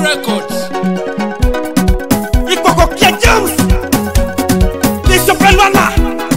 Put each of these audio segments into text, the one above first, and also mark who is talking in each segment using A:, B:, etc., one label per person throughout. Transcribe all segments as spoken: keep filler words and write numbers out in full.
A: Records.
B: Ikoko Kia James Nisho Pelwana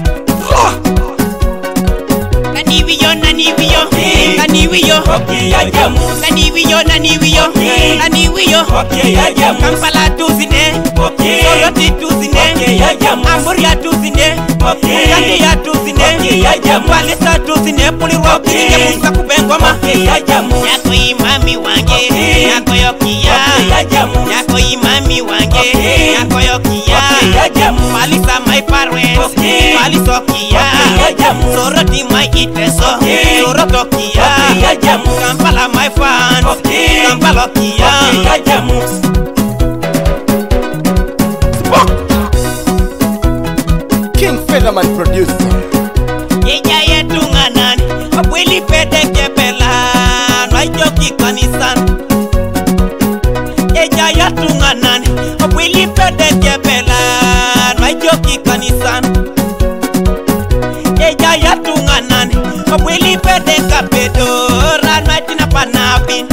C: Naniwiyo, naniwiyo, naniwiyo,
B: Kia James
C: naniwiyo, naniwiyo, naniwiyo, Kampala tuzine, Soroti tuzine, Amburia tuzine, Kandia tuzine, Walesa tuzine, Pulirwa kuringe musa kubengoma. Yako imami wange, yako yokia, yako imami wange, yako yokia, Walisa my parents, Walisa kia, Soroti my iteso, Soroto kia, Kampala my fans, Kampala kia.
B: King Featherman producer
C: Yeja yetu nganan, abwili pede kepela, nwajoki kanisan. Yeja yetu nganan, abwili pede kepela, nwajoki kanisan. Yeja yetu nganan, abwili pede kapedo, ranwatina panapin.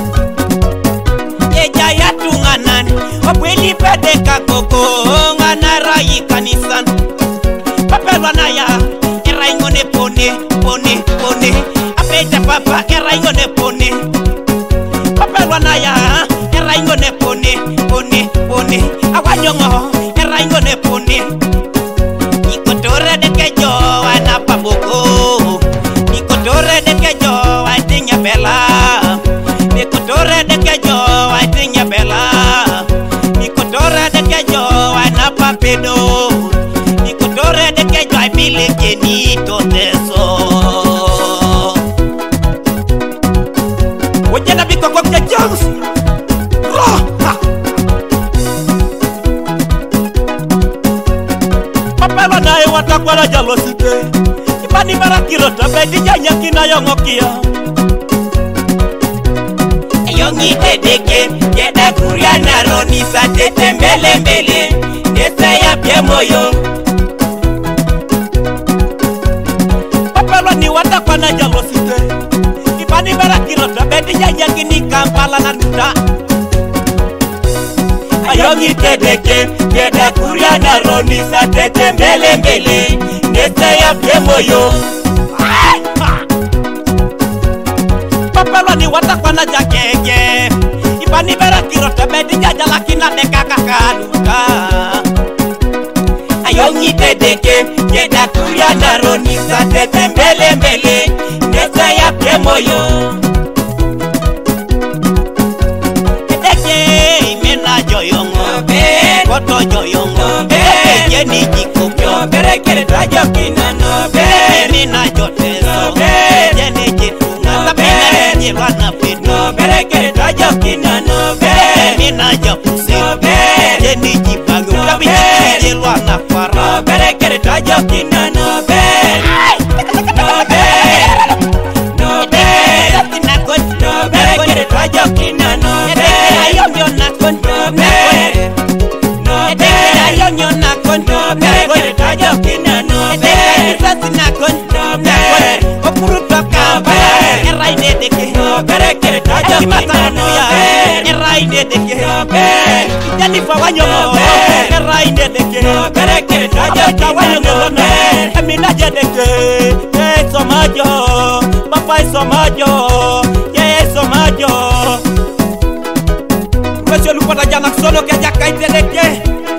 C: Yeja yetu nganan, abwili pede kakoko, nganarayi kanisan. Papelwana ya eraingone pone pone pone apeja papa eraingone pone Papelwana ya eraingone pone pone pone awanyongo eraingone pone Nikotore de kejo ana paboko Nikotore de kejo atinya bela Nikotore de kejo atinya bela Nikotore de kejo ana papedo Nikotore de kejo ai bile kenito teso
B: Wajana Ikoko Kia James Papelwana e watakwala jalosite Ibani barakiro tabe dijanya kina yongokia
C: Yongi dedeke Yeda kuria naro nisa tete mbele mbele Nesa ya pie moyo
B: Papelwani watakwana jalosite Ibani barakiro tabe dijanya kini Kampala na nuda
C: Ayongi dedeke Yeda kuria naro nisa tete mbele mbele Nesa ya pie moyo
B: Papelwani watakwana jakeke Ibani barakiro tabe dijanya lakina deka kakaduka
C: Ayongi dedeke Yeda kuria naro nisa tete mbele mbele Nesa ya pie moyo Dedeke imena joyongo Koto joyongo Yeni jikokyo Berekere trajo kinano Mina joteso Yeni jitunga Tapina nilwa na pino Berekere trajo kinano Mina jopuse Yeni jibago Tapina nilwa na fara Berekere trajo kinano No bear Tina kon No berekere trajo kinano Ayomyo na kon No bear No bear Ayomyo na kon No berekere trajo kinano Sasi na kon No bear Opuru toka Erai dedeke No berekere trajo kinano Erai dedeke No bear Janifa wanyongo Erai dedeke No berekere trajo kinano Emina jedeke Ye somajo Papa somajo Ye somajo Monsieur Lupata Janak solo ke jaka iteleke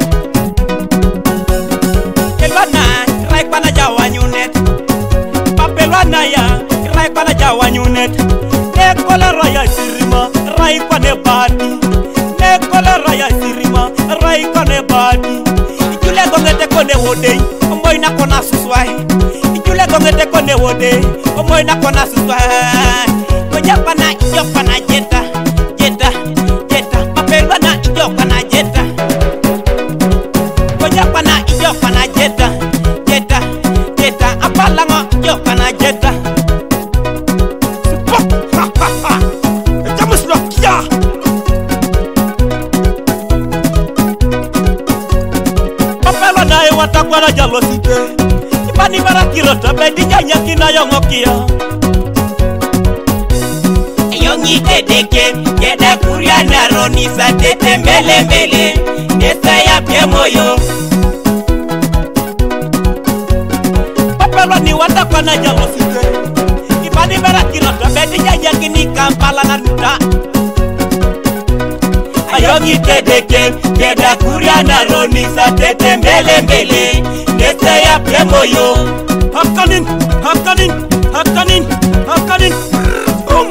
C: Elwana Rai pana jawa nyunet Papelwana ya Rai pana jawa nyunet Nekola raya sirima Rai pane badi Nekola raya sirima Rai pane badi Ijule gongete kone wodei Omoy na kona suswai Ijule gongete kone wodei Omoy na kona suswai Kojapana ijopana jeta Jeta Jeta Papelwana ijopana jeta Kojapana ijopana jeta Jeta Jeta Apalango ijopana jeta Ha ha ha Jamus Nokia Papelwana e watakwana jalosite Ibani barakiro tabe dijanya kina yongokia Ayonyite deke Keda kuriana roni sa tete mbele mbele Nesa ya pie moyo
B: Papelo ni wata kwa na jalosite Ibani mera kilota bedi jaya kini kampala na nuta
C: Ayonyite deke Keda kuriana roni sa tete mbele mbele Nesa ya pie moyo
B: I'm coming, I'm coming, I'm coming, I'm coming. Boom!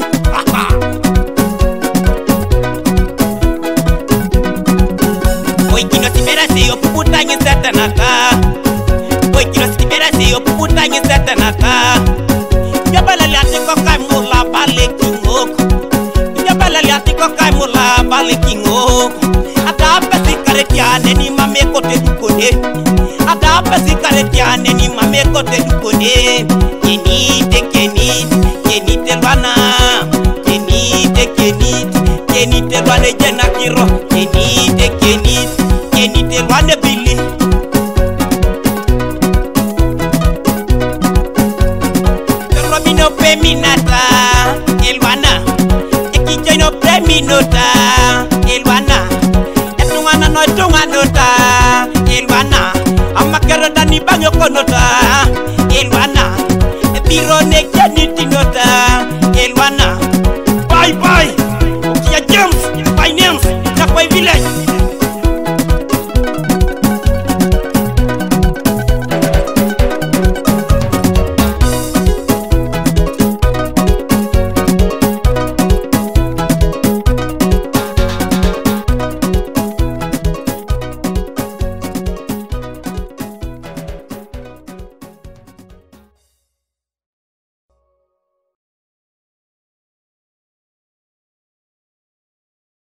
C: Oi kino tibera se yo puputa nyi satanaka. Oi kino tibera se yo puputa nyi satanaka.
B: Yabala liati ko kai mula bale kingok. Yabala liati ko kai mula bale kingok. Ada apa si karetiane ni mame kote dukone. Ada apa si karetiane ni mame kote dukone.
C: Kenite kenite kenite lwana. Kenite kenite kenite lwana jena kiro. Kenite kenite kenite lwana bili. Romino peminata elwana. Ekijeno peminota elwana.
B: Etungana no tunganota
C: Elwana.
B: Amakero dani banyo konota
C: Elwana. Biro ne keniti nota